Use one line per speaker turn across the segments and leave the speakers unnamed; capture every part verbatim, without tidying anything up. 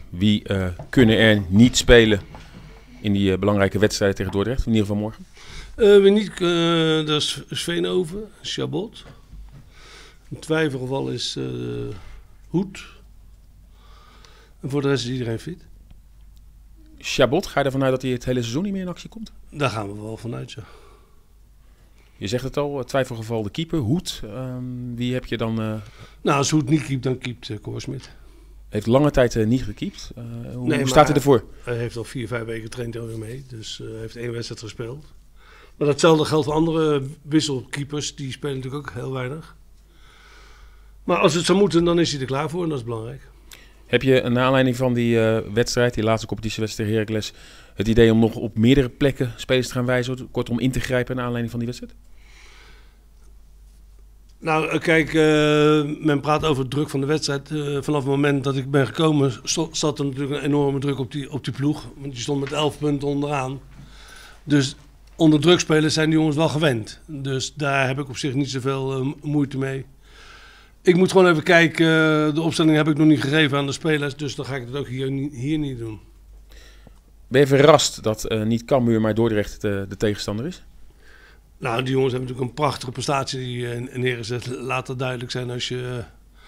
Wie uh, kunnen er niet spelen in die uh, belangrijke wedstrijd tegen Dordrecht, in ieder geval morgen?
Uh, wie niet, uh, dat is Sveenhoven, Chabot. Een twijfelgeval is uh, Hoed. En voor de rest is iedereen fit.
Chabot, ga je ervan uit dat hij het hele seizoen niet meer in actie komt?
Daar gaan we wel vanuit, ja.
Je zegt het al, twijfelgeval de keeper, Hoed. Um, wie heb je dan? Uh...
Nou, als Hoed niet keept, dan keept uh, Korsmit.
Heeft lange tijd uh, niet gekiept. Uh, hoe
nee,
hoe staat hij ervoor?
Hij heeft al vier, vijf weken getraind alweer mee. Dus hij uh, heeft één wedstrijd gespeeld. Maar datzelfde geldt voor andere wisselkeepers. Die spelen natuurlijk ook heel weinig. Maar als het zou moeten, dan is hij er klaar voor en dat is belangrijk.
Heb je naar aanleiding van die uh, wedstrijd, die laatste competitiewedstrijd tegen Heracles, het idee om nog op meerdere plekken spelers te gaan wijzen, kortom in te grijpen naar aanleiding van die wedstrijd?
Nou, kijk, uh, men praat over de druk van de wedstrijd. Uh, vanaf het moment dat ik ben gekomen, zat er natuurlijk een enorme druk op die, op die ploeg. Want die stond met elf punten onderaan. Dus onder druk spelen zijn die jongens wel gewend. Dus daar heb ik op zich niet zoveel uh, moeite mee. Ik moet gewoon even kijken, uh, de opstelling heb ik nog niet gegeven aan de spelers. Dus dan ga ik het ook hier, hier niet doen.
Ben je verrast dat uh, niet Cambuur, maar Dordrecht de, de tegenstander is?
Nou, die jongens hebben natuurlijk een prachtige prestatie neergezet. Laat dat duidelijk zijn als je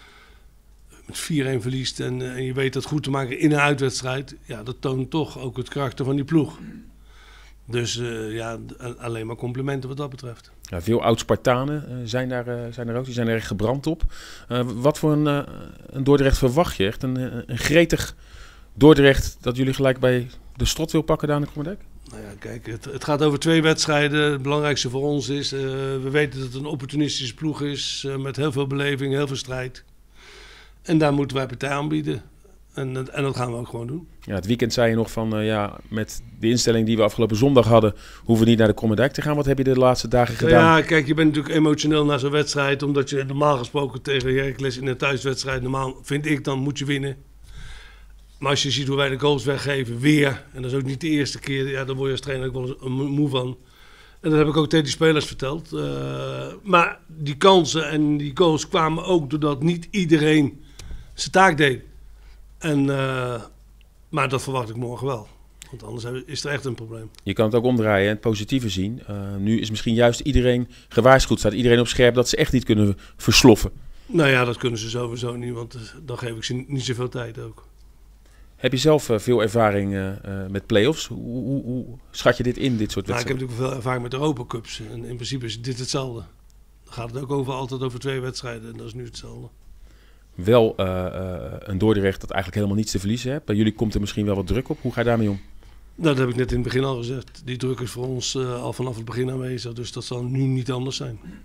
met vier-een verliest en, en je weet dat goed te maken in een uitwedstrijd. Ja, dat toont toch ook het karakter van die ploeg. Dus uh, ja, alleen maar complimenten wat dat betreft.
Ja, veel oud-Spartanen uh, zijn, daar, uh, zijn er ook, die zijn er echt gebrand op. Uh, wat voor een, uh, een Dordrecht verwacht je? Echt een, een gretig Dordrecht dat jullie gelijk bij de strot wil pakken daar in de Krommerdijk?
Nou ja, kijk, het, het gaat over twee wedstrijden. Het belangrijkste voor ons is, uh, we weten dat het een opportunistische ploeg is. Uh, met heel veel beleving, heel veel strijd. En daar moeten wij partij aanbieden. En, en dat gaan we ook gewoon doen.
Ja, het weekend zei je nog van, uh, ja, met de instelling die we afgelopen zondag hadden, hoeven we niet naar de Krommerdijk te gaan. Wat heb je de laatste dagen gedaan?
Ja, kijk, je bent natuurlijk emotioneel naar zo'n wedstrijd. Omdat je normaal gesproken tegen Heracles in een thuiswedstrijd, normaal vind ik dan, moet je winnen. Maar als je ziet hoe wij de goals weggeven, weer, en dat is ook niet de eerste keer, ja, dan word je als trainer ook wel eens moe van. En dat heb ik ook tegen die spelers verteld. Uh, maar die kansen en die goals kwamen ook doordat niet iedereen zijn taak deed. En, uh, maar dat verwacht ik morgen wel. Want anders is er echt een probleem.
Je kan het ook omdraaien en het positieve zien. Uh, nu is misschien juist iedereen gewaarschuwd, staat iedereen op scherp dat ze echt niet kunnen versloffen.
Nou ja, dat kunnen ze sowieso niet, want dan geef ik ze niet zoveel tijd ook.
Heb je zelf uh, veel ervaring uh, uh, met play-offs? Hoe, hoe, hoe schat je dit in, dit soort wedstrijden?
Nou, ik heb natuurlijk veel ervaring met de Europa Cups. En in principe is dit hetzelfde. Dan gaat het ook over, altijd over twee wedstrijden en dat is nu hetzelfde.
Wel uh, uh, een Dordrecht dat eigenlijk helemaal niets te verliezen heeft. Bij jullie komt er misschien wel wat druk op. Hoe ga je daarmee om?
Nou, dat heb ik net in het begin al gezegd. Die druk is voor ons uh, al vanaf het begin aanwezig. Dus dat zal nu niet anders zijn.